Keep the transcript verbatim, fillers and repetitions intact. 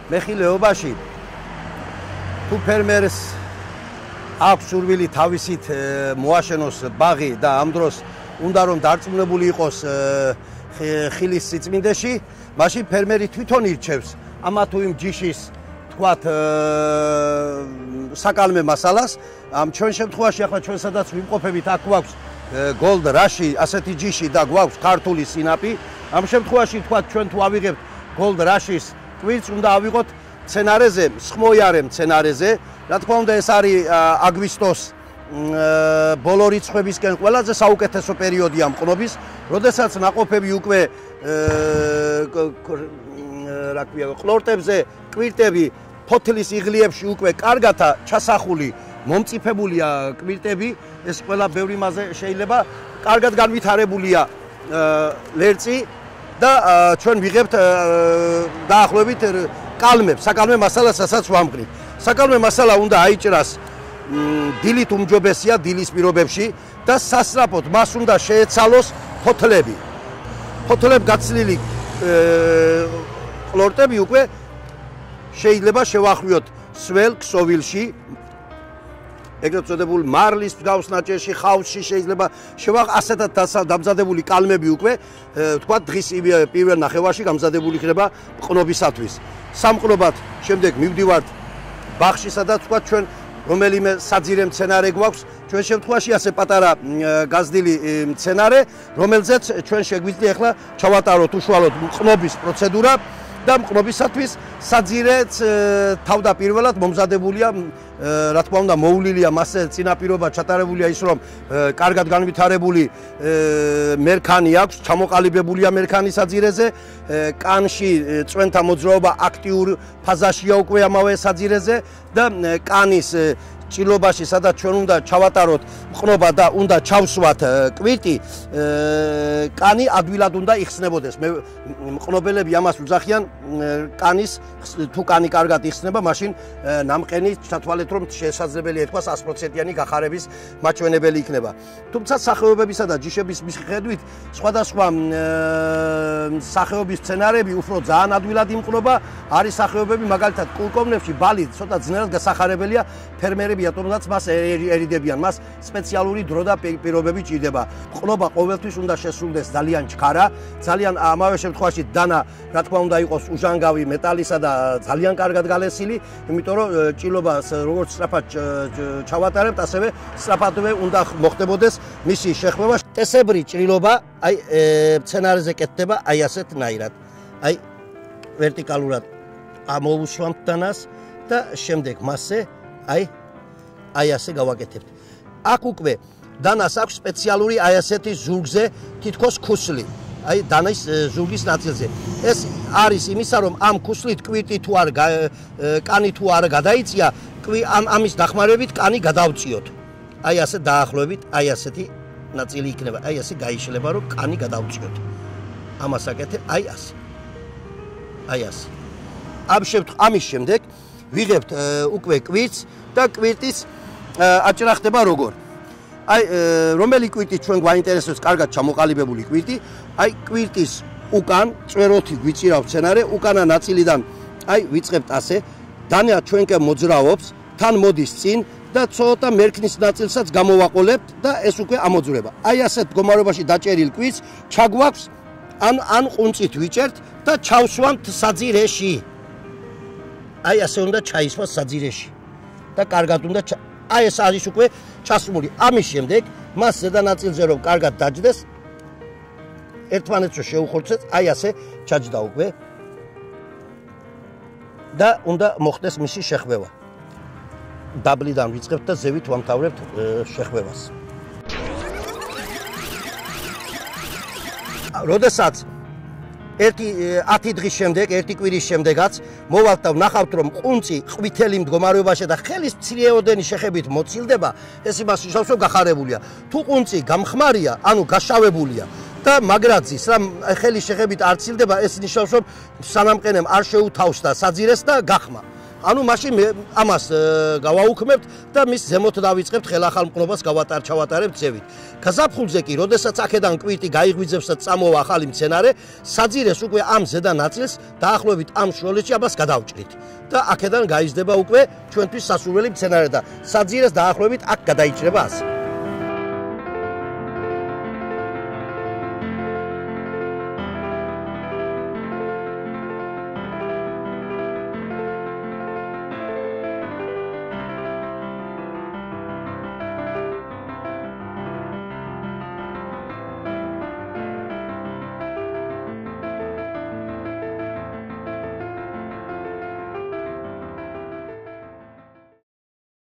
მეხილეობაში თუ ფერმერს აქვს სურვილი თავისით მოაშენოს ბაღი და ამ დროს უნდა რომ დარწმუნებული იყოს ხილის სიწმინდეში, მაშინ ფერმერი თვითონ ირჩევს ამა თუ იმ ჯიშის თქვათ საკალმე მასალას. ამ ჩვენ შემთხვევაში ახლა ჩვენ სადაც ვიმყოფებით, აქ გვაქვს Gold Rush-ი, ასეთი ჯიში და გვაქვს ქართული სინაპი. ამ შემთხვევაში თქვათ ჩვენ თუ ავიღებთ Gold Rush-ის კვირს, უნდა ავიღოთ მცენარეზე, მსხმოიარე მცენარეზე. რა თქმა უნდა, ეს არის აგვისტოს ბოლო რიცხვებისკენ ყველაზე საუკეთესო პერიოდია მყნობის, როდესაც ნაყოფები უკვე რა ქვია, ყლორტებზე კვირტები ფოთლის იღლიებში უკვე კარგათა ჩასახული მომწიფებულია კვირტები, ეს ყველა ბევრი მასე შეიძლება კარგად განვითარებულია ლერწი და ჩვენ ვიღებთ დაახლოებით კალმებს, საკალმე მასალასაც ვამყრით. საკალმე მასალა უნდა აიჭრას დილით უმჯობესია დილის პირობებში და სასწრაფოდ მას უნდა შეეცალოს ფოთლები. ფოთლებ გაცლილი ყლორტები უკვე შეიძლება შევახვიოთ სველ ქსოვილში, ეგრეთ წოდებულ მარლის მსგავს ნაჭერში, ხავსში შეიძლება შევახ ასეთად დამზადებული კალმები უკვე თქვა დღის პირველ ნახევარში გამზადებული იქნება მყნობისათვის. სამყნობად შემდეგ მივდივართ ბაღში, სადაც თქვა ჩვენ რომელიმე საძირე მცენარე გვაქვს, ჩვენ შემთხვევაში ასე პატარა გაზრდილი მცენარე, რომელზეც ჩვენ შეგვიძლია ახლა ჩავატაროთ უშუალოდ მყნობის პროცედურა და მყნობისათვის საძირეც თავდაპირველად მომზადებულია, რა თქმა უნდა, მოვლილია მასზე წინაპირობა ჩატარებულია ის, რომ კარგად განვითარებული მერქანი აქვს, ჩამოყალიბებულია მერქანი საძირეზე, კანში წვენთა მოძრაობა აქტიურ ფაზაშია უკვე ამავე საძირეზე და კანის ჭილობაში, სადაც ჩვენ უნდა ჩავატაროთ მყნობა და უნდა ჩავსვათ კვირტი, კანი ადვილად უნდა იხსნებოდეს. მე მყნობელები ამას უძახიან, კანის თუ კანი კარგად იხსნება, მაშინ ნამყენი ჩათვალეთ, რომ შესაძლებელია ითქვას ათი პროცენტიანი გახარების მაჩვენებელი იქნება. თუმცა სახეობებისა და ჯიშების მიხედვით სხვადასხვა სახეობის მცენარეები უფრო ძალიან ადვილად იმყნობა, არის სახეობები, მაგალითად კულკოვნებში ბალი ცოტა ძნელად გასახარებელია, ფერმერები რატომაც მას ერიდებიან, მას სპეციალური დრო და პირობები ჭირდება. მყნობა ყოველთვის უნდა შესრულდეს ძალიან ჩქარა, ძალიან ამავე შემთხვევაში დანა, რა თქმა უნდა, იყოს უჟანგავი მეტალისა და ძალიან კარგად გალესილი, იმიტომ რომ ჭილობას როგორც სწრაფად ჩავატარებთ, ასევე სწრაფადვე უნდა მოხდებოდეს მისი შეხვევა. წესებრი ჭრილობა აი მცენარეზე კეთდება აი ასეთნაირად. აი ვერტიკალურად ამოვუსვამთ დანას და შემდეგ მასზე აი აი ასე გავაკეთებთ. აქ უკვე დანას აქვს სპეციალური აი ასეთი ზურგზე თითქოს ქუსლი. აი დანის ზურგის ნაწილზე. ეს არის იმისა, რომ ამ ქუსლით კვირტი თუ არ კანი თუ არ გადაიწია, ამ ამის დახმარებით კანი გადავწიოთ. აი ასე დაახლოებით აი ასეთი ნაწილი იქნება. აი ასე გაიშლება, რომ კანი გადავწიოთ. ამას აკეთებ აი ასე. აი ასე. ამ შემთხვევაში ამის შემდეგ ვიღებთ უკვე კვირტს და კვირტის აჭრა ხდება როგორ? აი რომელი კვირტი ჩვენ გვაინტერესებს, კარგად ჩამოყალიბებული კვირტი, აი კვირტის უკან წვეროთი გვიწირავ მცენარე, უკანა ნაწილიდან აი ვიწყებთ ასე, დანა ჩვენკენ მოძრაობს, თან მოდის წინ და ცოტა მერქნის ნაწილსაც გამოვაყოლებთ და ეს უკვე ამოძვრება. აი ასეთ მდგომარეობაში დაჭერილ კვირტს ჩაგვაქვს ან ან ყუნწით ვიჭერთ და ჩავსვამთ საძირეში. აი ასე უნდა ჩაისვას საძირეში და კარგად უნდა აი ეს არის უკვე ჩასმული. ამის შემდეგ მას ზედა ნაწილზე რომ კარგად დაჯდეს, ერთმანეთს შეუხორცეთ, აი ასე ჩაჯდა უკვე და უნდა მოხდეს მისი შეხვევა. დაბლიდან ვიწყებთ და ზევით ვამთავრებთ შეხვევას. როდესაც ერთი ათი დღის შემდეგ, ერთი კვირის შემდეგაც მოვალთ და ვნახავთ, რომ ყუნწი ყვითელი მდგომარეობაში და ხელის მცირეოდენი შეხებით მოცილდება, ეს იმას ნიშნავს, რომ გახარებულია. თუ ყუნწი გამხმარია, ანუ გაშავებულია და მაგრაძის, რა ხელის შეხებით არ ცილდება, ეს ნიშნავს, რომ სანამყენემ არ შეუთავსდა საძირეს და გახმა. ანუ მაშინ ამას გავაუქმებთ და მის ზემოთ დავიწყებთ ხელახალმყნობას გავატარჩავატარებთ ზევით. გაზაფხულზე კი, როდესაც აქედან კვირტი გაიღვიძებს და წამოვა ახალი მცენარე, საძირეს უკვე ამ ზედა ნაწილს დაახლოებით ამ შროლეთში აბას გადავჭრით. და აქედან გაიზრდება უკვე ჩვენთვის სასურველი მცენარე და საძირეს დაახლოებით აქ გადაიჭრება ასე.